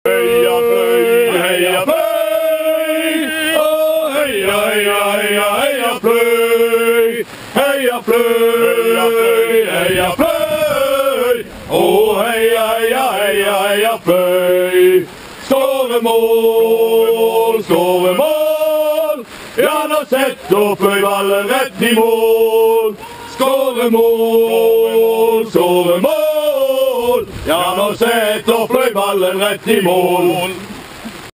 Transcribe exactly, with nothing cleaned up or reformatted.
Heia Fløy, heia Fløy, å heia, heia, heia, heia Fløy. Heia Fløy, heia Fløy, å heia, heia, heia, heia Fløy. Skåre mål, skåre mål, ja nå setter Fløy ballen rett i mål. Skåre mål, skåre mål, ja nå setter Fløy ballen rett i mål.